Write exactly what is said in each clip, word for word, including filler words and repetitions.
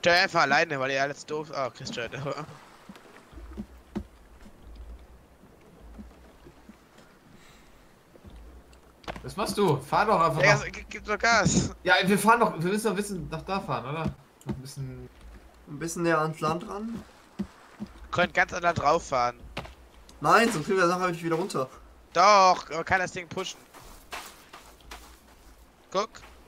steuer einfach alleine, weil ihr alles doof. Ah, oh, Chris steuert. Was machst du? Fahr doch einfach. Ja, noch. gib, gib doch Gas. Ja, wir fahren doch. Wir müssen doch wissen, nach da fahren, oder? Noch ein bisschen. Ein bisschen näher ans Land ran. Könnt ganz an Land drauf fahren. Nein, sonst kriegen wir das nachher nicht wieder runter. Doch, man kann das Ding pushen. Guck.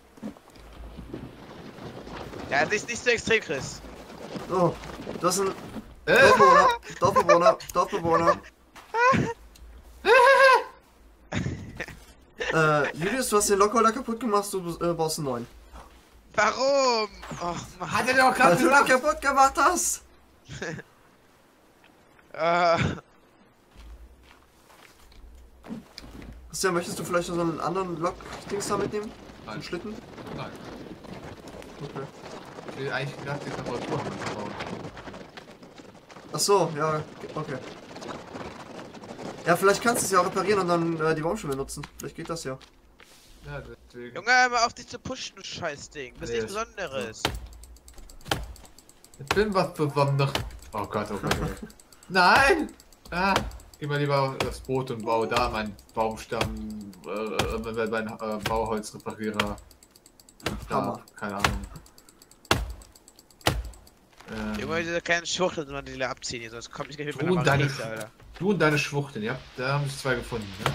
Ja, nicht, nicht so extrem, Chris. Oh, das ist ein Äh? Dorfbewohner, Dorfbewohner, Dorfbewohner. äh, Julius, du hast den Lockholder kaputt gemacht, du äh, brauchst einen neuen. Warum? Oh, Mann. Hat er doch gerade Weil du ihn gesagt. kaputt gemacht hast! Äh, Christian, möchtest du vielleicht noch so einen anderen Lok-Dings da mitnehmen? Nein. Einen Schlitten? Nein. Okay. Ich will eigentlich gedacht, die Temperatur haben wir verbaut. Ach so, ja, okay. Ja, vielleicht kannst du es ja auch reparieren und dann äh, die Baumstämme nutzen. Vielleicht geht das ja. Ja, deswegen. Junge, hör mal auf dich zu pushen, du Scheißding. Das ist Nee, nichts das- Besonderes. Ich bin was Besonderes. Oh Gott, oh Gott, oh Gott. Nein! Ah, geh mal lieber auf das Boot und baue da meinen Baumstamm, äh, äh, mein äh, Bauholzreparierer. Da, Hammer. keine Ahnung. Ähm, Junge, diese kleinen Schwuchteln sollen die abziehen hier, sonst kommt nicht gleich mit Du meiner und deine- Machete, Alter. du und deine Schwuchteln, ja? Da haben sich zwei gefunden, ne?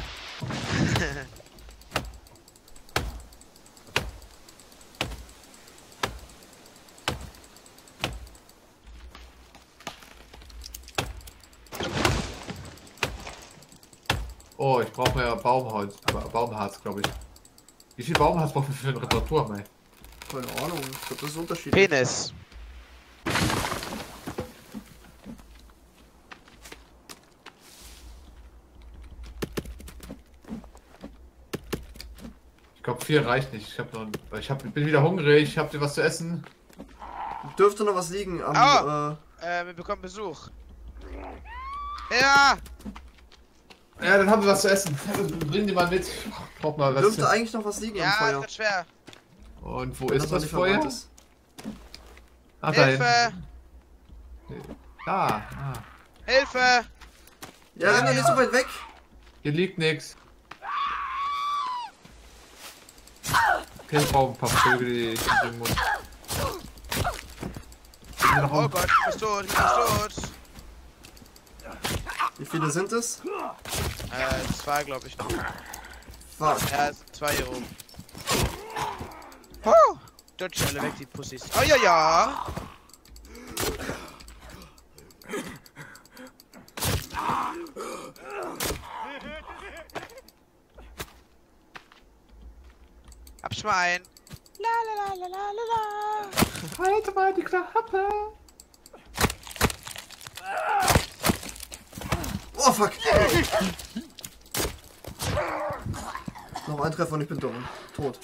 Oh, ich brauche mehr Baumholz, ba Baumharz, glaube ich. Wie viel Baumharz brauchen wir für eine Reparatur, mei? Keine Ahnung, ich glaube, das ist unterschiedlich. Penis. Ich glaube, vier reicht nicht. Ich, hab noch, ich hab, bin wieder hungrig, ich hab dir was zu essen. Dürfte noch was liegen am. Aua. Äh, Äh, wir bekommen Besuch. Ja! Ja, dann haben wir was zu essen. Bring die mal mit. Ich brauch mal was. dürfte zu- eigentlich noch was liegen am Ja, Feuer. ist schwer. Und wo Wenn ist noch das nicht Feuer? verbrannt ist. Ach, da hinten. Hilfe! Da. Ah. Hilfe! Ja, renn doch nicht so weit weg. Hier liegt nix. Okay, ich brauche ein paar Vögel, die ich bringen muss. Sind wir noch Oh um? Gott, ich bin tot, ich bin tot. Wie viele sind es? Äh, zwei, glaube ich. Fuck. Ja, es sind zwei hier oben. Oh! Dodge alle weg, die Pussys. Oh ja, ja! Hab's mal ein. La la la la la la la. Halt mal die Klappe. Oh fuck. Noch ein Treffer und ich bin dumm. Tot.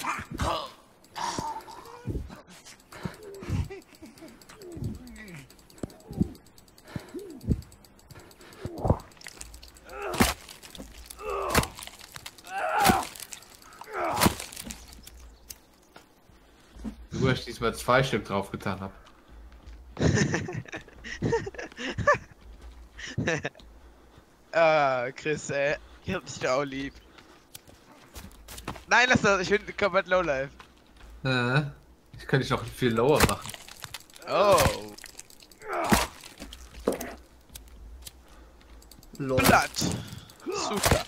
Nur, dass ich diesmal zwei Stück drauf getan habe. Ah, Chris, ey. Ich hab dich auch lieb. Nein, lass das, ich bin komplett lowlife. Äh, ich könnte dich noch viel lower machen. Oh. Lol. Blatt. Super.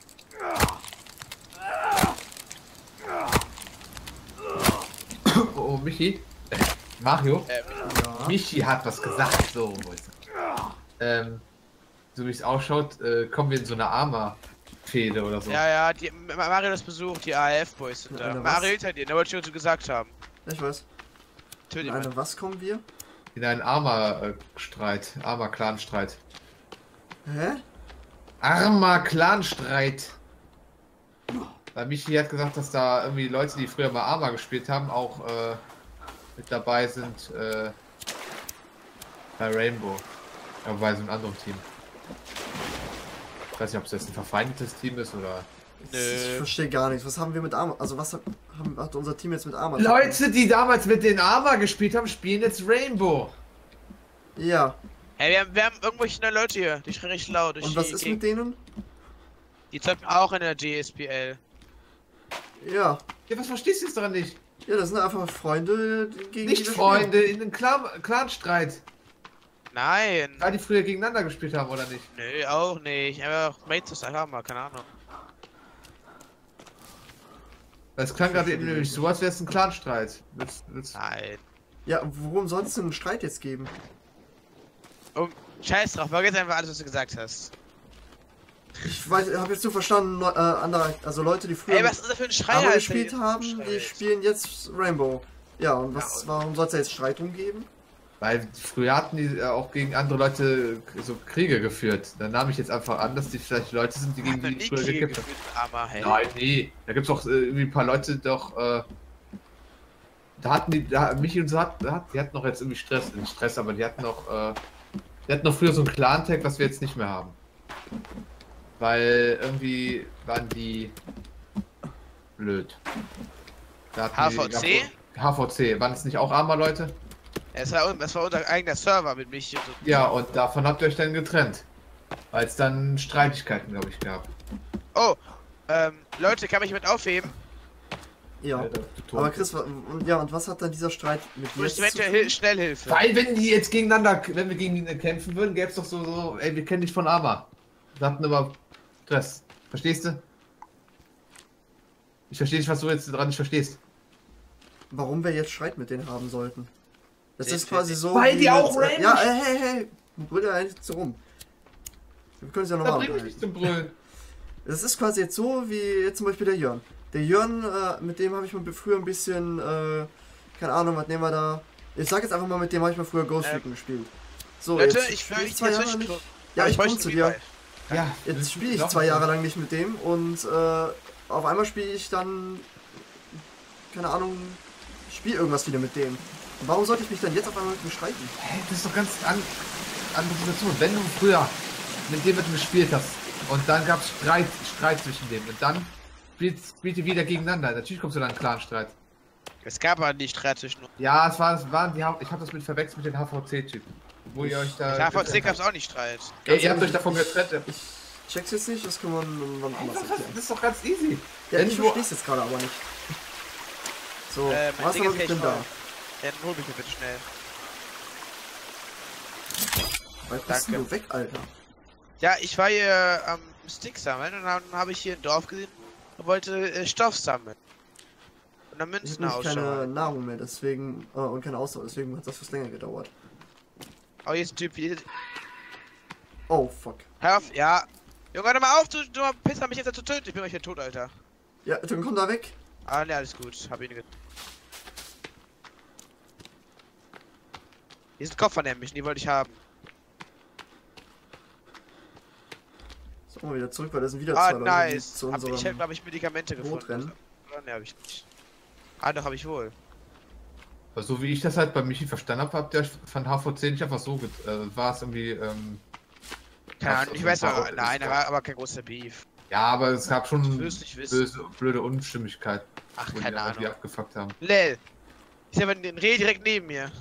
Oh, Michi. Äh, Mario. Ähm, Ja. Michi hat was gesagt. So, wo ist er? Ähm, so wie es ausschaut, äh, kommen wir in so eine Arma-Fehde oder so. ja, ja, die, Mario das besucht, die A F-Boys sind Ja, da. Alter, Mario was? hinter dir, da wollte ich schon so gesagt haben. Ich weiß. Töte In ihn eine mal. was kommen wir? In einen Arma-Streit. Arma-Clan-Streit. Hä? Arma-Clan-Streit. Weil Michi hat gesagt, dass da irgendwie Leute, die früher mal Arma gespielt haben, auch äh, mit dabei sind äh, bei Rainbow. Aber bei so einem anderen Team. Ich weiß nicht, ob es jetzt ein verfeindetes Team ist oder... Ich Nö. verstehe gar nichts. Was haben wir mit Arm? Also was haben, hat unser Team jetzt mit Arma. Leute, die damals mit den Arma gespielt haben, spielen jetzt Rainbow. Ja. Hey, wir haben, wir haben irgendwelche neue Leute hier, die schreien richtig laut. Und was ist mit denen? Die zocken auch in der G S P L. Ja. Ja, was verstehst du jetzt daran nicht? Ja, das sind einfach Freunde die gegen Nicht die wir Freunde, in einem Clan Clanstreit. Nein. Weil die früher gegeneinander gespielt haben, oder nicht? Nö, auch nicht. Einfach Mates haben wir, keine Ahnung. Das klang gerade eben nämlich so, als wäre es ein Clanstreit. Willst, willst... Nein. spielen. Ja, worum soll es denn einen Streit jetzt geben? Um, scheiß drauf, vergiss einfach alles, was du gesagt hast. Ich weiß, habe jetzt so verstanden, Leu- äh, andere, also Leute, die früher Ey, was ist das für ein Schrei, Arma Alter, gespielt hier? haben, Schrei die jetzt. spielen jetzt Rainbow. Ja, und was, Ja, und- warum soll es da jetzt Streit drum geben? Weil früher hatten die äh, auch gegen andere Leute so Kriege geführt. Dann nahm ich jetzt einfach an, dass die vielleicht Leute sind, die Ich hab gegen noch die nie früher Kriege gekämpft haben. geführt, Arma, hey. Nein, nee. Da gibt's auch äh, irgendwie ein paar Leute doch, äh, da hatten die, da, Michi und so hat, hat, die hatten noch jetzt irgendwie Stress, nicht Stress, aber die hatten noch, äh, die hatten noch früher so ein Clan-Tag, was wir jetzt nicht mehr haben. Weil irgendwie waren die blöd. Da hatten H V C? Die, H V C, waren es nicht auch armer Leute? Es war, das war unser eigener Server mit mich und so. Ja, und davon habt ihr euch dann getrennt. Weil es dann Streitigkeiten, glaube ich, gab. Oh, ähm, Leute, kann mich mit aufheben? Ja. Alter, du Ton. Aber Chris, wa- und, ja, und was hat dann dieser Streit mit dir Wo ist zu eventuell tun? Hil Schnellhilfe? Weil wenn die jetzt gegeneinander, wenn wir gegen die kämpfen würden, gäbe es doch so, so, ey, wir kennen dich von Arma. Wir hatten aber Stress. Verstehst du? Ich verstehe nicht, was du jetzt daran nicht verstehst. Warum wir jetzt Streit mit denen haben sollten? Das Den ist quasi so. Weil wie die auch mit- Rainbow- Ja, hey, hey, hey. Brüll ja nicht so rum. Wir können es ja Da nochmal bring ich nicht unterhalten. zum Brüllen. Das ist quasi jetzt so wie jetzt zum Beispiel der Jörn. Der Jörn, äh, mit dem habe ich mal früher ein bisschen, äh, keine Ahnung, was nehmen wir da. Ich sag jetzt einfach mal, mit dem habe ich mal früher Ghost Ähm, Recon gespielt. So, Leute, jetzt ich spiel will mich zwei Jahre dazwischen nicht. gucken. Ja, Aber ich bräuchte komme zu ein dir. Revive. Ja, Jetzt spiele ich zwei Jahre lang nicht mit dem und äh, auf einmal spiele ich dann, keine Ahnung, spiele irgendwas wieder mit dem. Und warum sollte ich mich dann jetzt auf einmal mit ihm streiten? Hä, das ist doch ganz an, andere Situation. Wenn du früher mit dem mit dem gespielt hast und dann gab es Streit, Streit zwischen dem und dann spielt, spielt ihr wieder gegeneinander. Natürlich kommst du dann einen Clan-Streit. Es gab aber nicht Streit zwischen uns. Ja, es war, es waren die, ich habe das mit verwechselt mit den H V C-Typen. Wo ihr euch da. Mit H V C gab es auch nicht Streit. Ey, ihr habt euch davon getrennt. Ich check's jetzt nicht, das kann man irgendwann anders Das erklären. ist doch ganz easy. Ja, Wenn ich du- versteh's jetzt gerade aber nicht. So, Äh, mein was Ding aber ist ich gleich bin da. voll. Dann hol mich bitte schnell. Weil bist Danke. du weg, Alter? Ja, ich war hier am Stick sammeln und dann habe ich hier ein Dorf gesehen und wollte äh, Stoff sammeln. Und dann Ich Münzen habe nämlich keine ausschauen. Nahrung mehr, deswegen, äh, und keine Ausdauer, deswegen hat das was länger gedauert. Oh, hier ist ein Typ. Hier. Oh, fuck. Hör auf, ja. Junge, hör doch mal auf, du, du Pisser mich jetzt zu töten. Ich bin euch hier tot, Alter. Ja, dann komm da weg. Ah, ne, alles gut. Hab ihn ge Hier sind Koffer nämlich, die wollte ich haben. So, mal wieder zurück, weil da sind wieder Ah, zwei Leute, die nice. zu Hab, ich unserem... habe, glaube ich, Medikamente gefunden. Notrennen. Oder? Ne, hab ich nicht. Ah, doch, hab ich wohl. Aber so wie ich das halt bei Michi verstanden habe, habt ihr euch von H V C nicht einfach so, get- äh, war es irgendwie, ähm, Keine Ach, Ahnung, ich so, weiß ein noch, paar- nein, da war aber kein großer Beef. ja, aber es gab schon Du wirst nicht wissen. böse, blöde Unstimmigkeit, Ach, wo die keine dann irgendwie Ahnung. abgefuckt haben. Lel. Ich sehe den Reh direkt neben mir.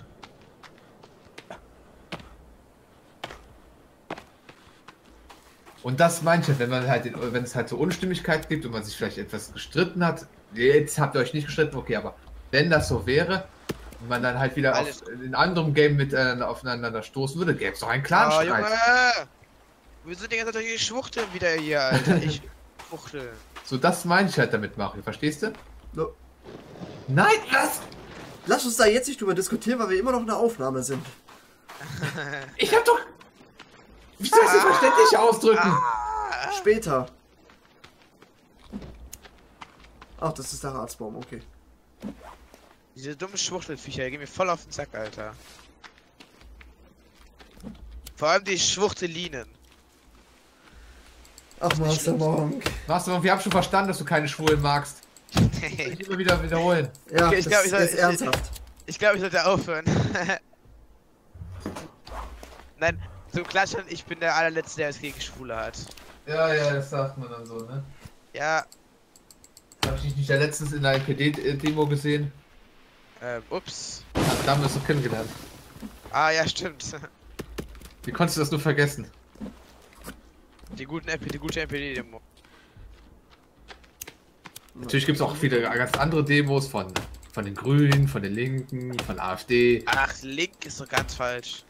Und das manche, wenn man halt, wenn es halt so Unstimmigkeit gibt und man sich vielleicht etwas gestritten hat, jetzt habt ihr euch nicht gestritten, okay, aber wenn das so wäre und man dann halt wieder Alles- auf, in anderem Game miteinander aufeinander stoßen würde, gäbe es doch einen Oh, Clan-Streit. Junge! Wieso die ganze Zeit die Schwuchteln wieder hier, Alter? Ich schwuchtel. So, das meine ich halt damit, Mario, verstehst du? So. Nein, was? Lass uns da jetzt nicht drüber diskutieren, weil wir immer noch in der Aufnahme sind. Ich hab doch... Wie soll ich das verständlich ausdrücken? Ah, Später. Ach, das ist der Harzbaum, okay. diese dummen Schwuchtelviecher, die gehen mir voll auf den Sack, Alter. Vor allem die Schwuchtelinen. Ach, Master Monk. Was, wir haben schon verstanden, dass du keine Schwulen magst. Ich immer wieder wiederholen. Ja, Okay, ich das glaub, ich soll- ist ich- ernsthaft. Ich glaube, ich sollte aufhören. Nein, zum Klatschen, ich bin der allerletzte, der es gegen Schwule hat. Ja, ja, das sagt man dann so, ne? Ja, Das ich dich nicht ja letztens in einer N P D-Demo gesehen? Ähm, ups. Da haben wir es doch kennengelernt. Ah, ja, stimmt. Wie konntest du das nur vergessen? Die guten M P, die gute M P D-Demo. Natürlich gibt es auch viele ganz andere Demos von, von den Grünen, von den Linken, von A f D. Ach, Link ist doch ganz falsch.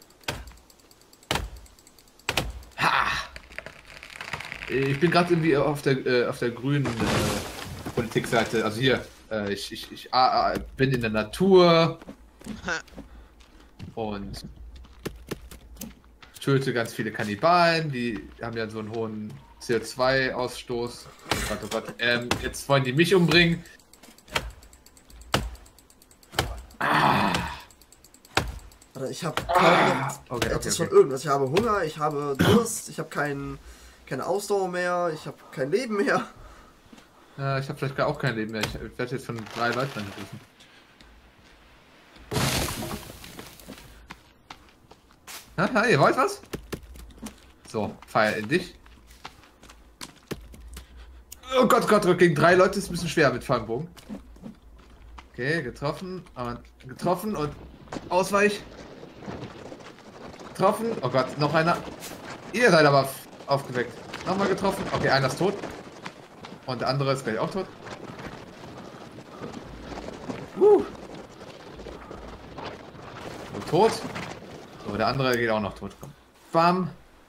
Ha! Ich bin gerade irgendwie auf der äh, auf der grünen äh, Politikseite. Also hier, äh, ich, ich, ich äh, bin in der Natur und töte ganz viele Kannibalen. Die haben ja so einen hohen C O zwei Ausstoß. Oh Gott, oh Gott. Ähm, jetzt wollen die mich umbringen. Ah. Warte, ich habe kaum noch Okay, okay, etwas von okay. irgendwas. Ich habe Hunger, ich habe Durst, ich habe kein, keine Ausdauer mehr, ich habe kein Leben mehr. Ja, ich habe vielleicht gar auch kein Leben mehr. Ich werde jetzt von drei Leuten angegriffen. Haha, ihr wollt was? So, Feier in dich. Oh Gott, Gott, Gott, gegen drei Leute ist ein bisschen schwer mit Fangbogen. Okay, getroffen, und getroffen und Ausweich. Getroffen, oh Gott, noch einer. Ihr seid aber aufgeweckt. Nochmal getroffen, okay, einer ist tot. Und der andere ist gleich auch tot. Uh. So, tot. So, der andere geht auch noch tot. Komm. Bam.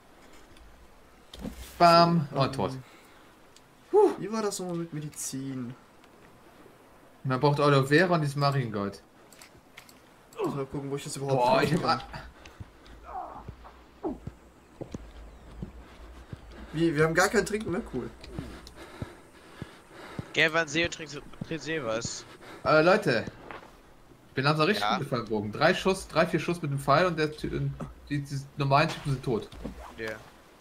Bam. Und tot. Wie war das nochmal mit Medizin? Man braucht Aloe Vera und dieses Mariengold. Ich mal gucken, wo ich das überhaupt Boah, finden ich kann. hab... Wie, wir haben gar kein Trinken mehr? Cool. Geh mal See und trink See was. Äh, Leute. Ich bin langsam richtig Ja. gut mit Fangbogen. Drei Schuss, drei, vier Schuss mit dem Pfeil und der, Ty- die, die normalen Typen sind tot. Ja.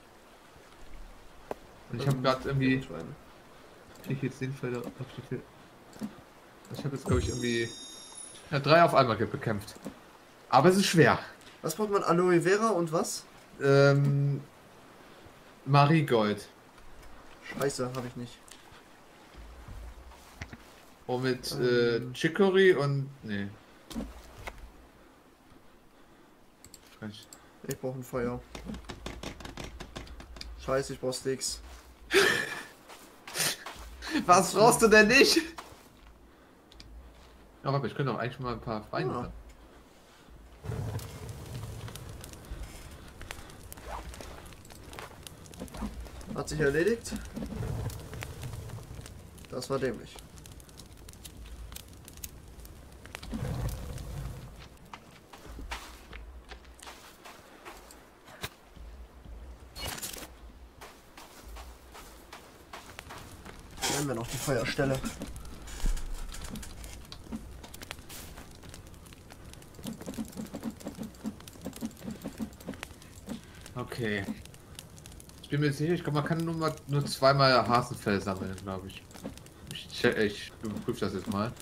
Und ich habe gerade irgendwie... Schweine. Ich jetzt den Felder auf die Fel- Ich habe jetzt glaube ich irgendwie ja, drei auf einmal ge- bekämpft. Aber es ist schwer. Was braucht man? Aloe Vera und was? Ähm, Mariegold. Scheiße, habe ich nicht. Und mit äh, Ähm. Chicory und nee. Falsch. Ich brauche ein Feuer. Scheiße, ich brauche Sticks. Was brauchst du denn nicht? Ja, warte, ich könnte auch eigentlich mal ein paar Feinde Ja. haben. Hat sich erledigt. Das war dämlich. Hier haben wir noch die Feuerstelle. Okay. Ich bin mir sicher, ich glaube, man kann nur mal nur zweimal Hasenfell sammeln, glaube ich. Ich, check- ich überprüfe das jetzt mal.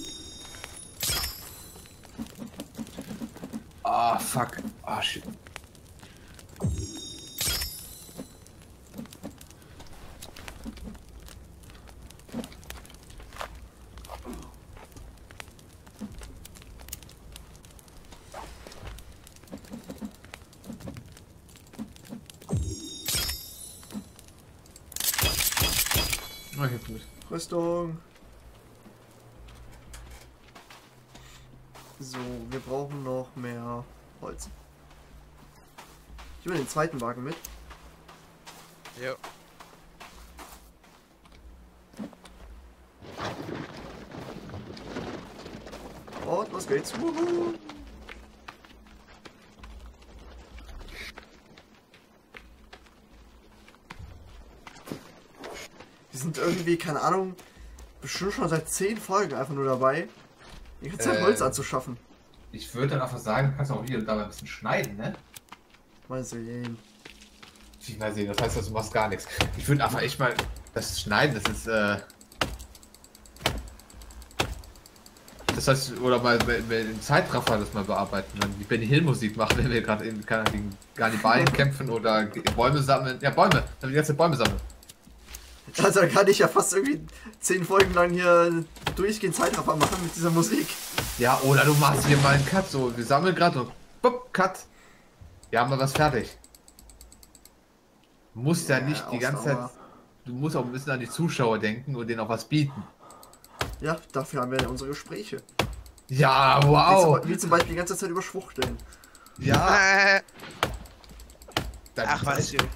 Ah, fuck. Ah, shit. Oh, ich hab's nicht. Rüstung. So, wir brauchen noch mehr Holz. Ich nehme den zweiten Wagen mit. Jo. Und los geht's. Wuhu. Wir sind irgendwie, keine Ahnung, bestimmt schon seit zehn Folgen einfach nur dabei, die ganze Zeit Äh. Holz anzuschaffen. Ich würde dann einfach sagen, du kannst auch hier und da mal ein bisschen schneiden, ne? Mal sehen. Ich mal sehen, das heißt, du machst gar nichts. Ich würde einfach echt mal das schneiden, das ist, äh. Das heißt, oder mal im Zeitraffer das mal bearbeiten, dann die Benny Hill Musik machen, wenn wir gerade in keine Ahnung, gegen Kannibalen kämpfen oder Bäume sammeln. Ja, Bäume, dann die ganze Bäume sammeln. Also da kann ich ja fast irgendwie zehn Folgen lang hier durchgehend Zeitraffer machen mit dieser Musik. Ja, oder du machst hier mal einen Cut, so, wir sammeln gerade und bupp, Cut. Wir haben wir was fertig. Du musst ja, Ja, nicht die ganze Ausdauer. Zeit, du musst auch ein bisschen an die Zuschauer denken und denen auch was bieten. Ja, dafür haben wir ja unsere Gespräche. Ja, Wie, wow. zum, wie zum Beispiel die ganze Zeit über Schwuchteln. Ja. Äh, Dann Ach was, Junge.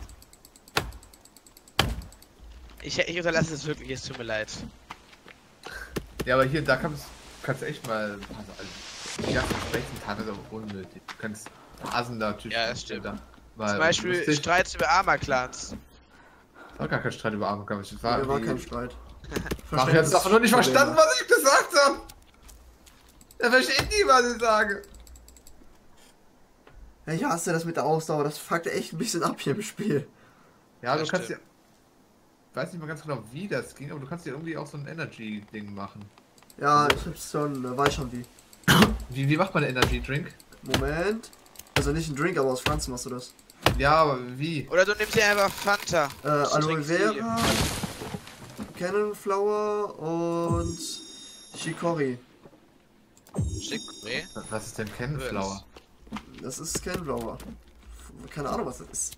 Ich, ich unterlasse es wirklich, es tut mir leid. Ja, aber hier, da kannst, kannst du echt mal, also, die ganzen Gesprächstage sind aber unnötig. Du kannst Hasen da natürlich. Ja, das stimmt. Da, mal Zum Beispiel lustig. Streits über Arma-Clans. Das war gar kein Streit über Arme, glaube ich. Das war, Hier war die- kein Streit. Ach, ich hab's doch noch nicht verstanden, was ich gesagt habe. Er versteht nie, was ich sage. Ja, ich hasse das mit der Ausdauer, das fuckt echt ein bisschen ab hier im Spiel. Ja, Das du kannst ja. stimmt. Ich weiß nicht mal ganz genau, wie das ging, aber du kannst ja irgendwie auch so ein Energy-Ding machen. Ja, ich hab's schon, äh, weiß schon wie. Wie, wie macht man einen Energy-Drink? Moment. Also nicht ein Drink, aber aus Pflanzen machst du das. Ja, aber wie? Oder du nimmst dir einfach Fanta. Äh, Du Aloe trinkst die. Vera, Cannonflower und Chicory. Schick, nee. Was ist denn Cannonflower? Das ist Cannonflower. Keine Ahnung, was das ist.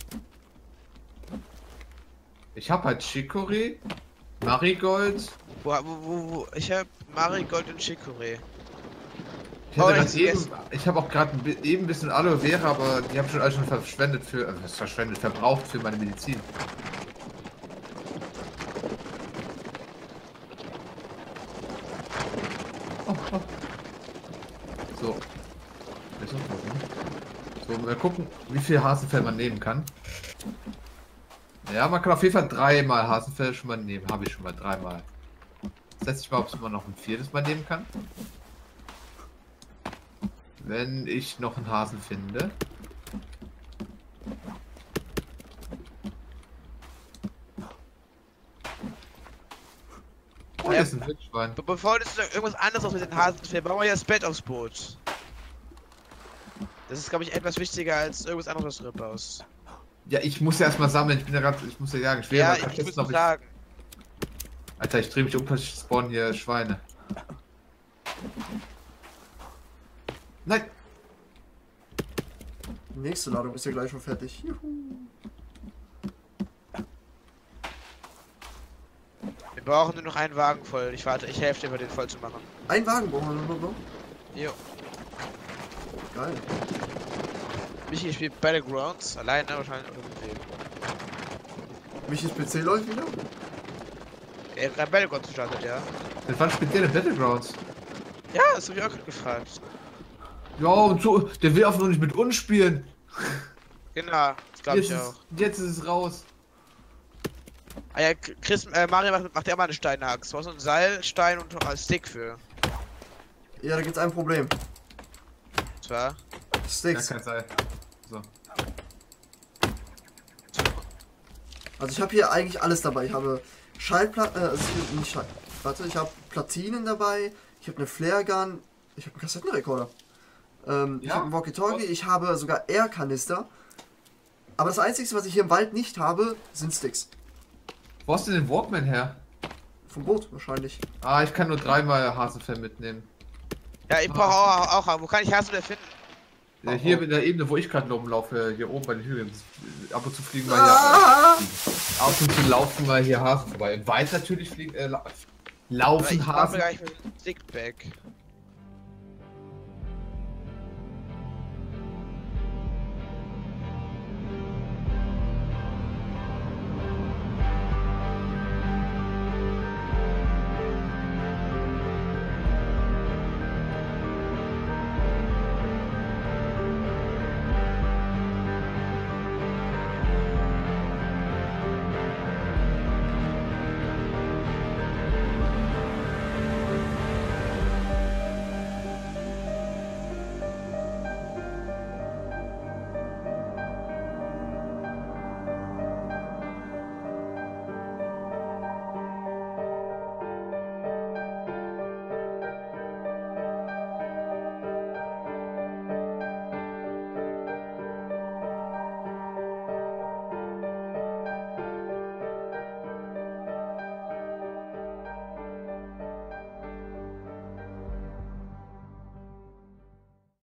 Ich hab halt Chicory, Marigold. Wo, wo, wo, wo? Ich hab Marigold und Chicorée. Ich, hatte Oh, grad ich eben, vergessen. ich habe auch gerade eben ein bisschen Aloe Vera, aber die habe ich schon alles schon verschwendet für, äh, was verschwendet, verbraucht für meine Medizin. Oh, oh. So. Ist auch gut, ne? So, mal gucken, wie viel Hasenfell man nehmen kann. Ja, man kann auf jeden Fall dreimal Hasenfell schon mal nehmen. Habe ich schon mal dreimal. Das setze ich mal, ob man noch ein viertes Mal nehmen kann. Wenn ich noch einen Hasen finde. Oh, hier ist ein Wildschwein. Be bevor du noch irgendwas anderes aus mit den Hasen fährst, bauen wir ja das Bett aufs Boot. Das ist, glaube ich, etwas wichtiger als irgendwas anderes, was du baust. Ja, ich muss ja erstmal sammeln. Ich bin ja gerade, ich muss ja jagen. Ich will Ja, mal ich testen, muss ob ich- sagen. Alter, ich drehe mich um, ich spawn hier Schweine. Nein! Die nächste Ladung ist ja gleich schon fertig. Juhu. Wir brauchen nur noch einen Wagen voll. Ich warte, ich helfe dir, bei den voll zu machen. Ein Wagen brauchen wir nur noch. Jo. Geil. Michi spielt Battlegrounds, alleine wahrscheinlich oder mit wem. Michis P C läuft wieder. Er hat Battlegrounds gestartet, ja. Das war spezielle Battlegrounds. Ja, das habe ich auch gerade gefragt. Ja, und so, der will einfach nur nicht mit uns spielen. Genau, das glaube Jetzt ich ist, auch. jetzt ist es raus. Ah ja, Chris, äh, Mario macht, macht ja immer eine Steinhaxe. Du brauchst so einen Seil, Stein und noch einen Stick für. Ja, da gibt's ein Problem. Und zwar. Ja, Sticks. kann sein. So. Also ich habe hier eigentlich alles dabei. Ich habe Schallplatten, äh, also nicht Schall. Warte, ich habe Platinen dabei. Ich habe eine Flaregun. Ich habe einen Kassettenrekorder. Ähm, ich Ja? habe einen Walkie-Talkie. Ich habe sogar Air-Kanister. Aber das Einzige, was ich hier im Wald nicht habe, sind Sticks. Wo hast du den Walkman her? Vom Boot wahrscheinlich. Ah, ich kann nur dreimal Hasenfell mitnehmen. Ja, ich brauche auch, auch. Wo kann ich Hasen finden? Ja, Oh, hier oh. in der Ebene, wo ich gerade rumlaufe, hier oben bei den Hügeln. Ab und zu fliegen mal hier. Ah! Ab und zu laufen mal hier Hasen vorbei. Im Wald natürlich fliegen, äh, la Aber laufen ich brauche Hasen. gleich einen Stickback.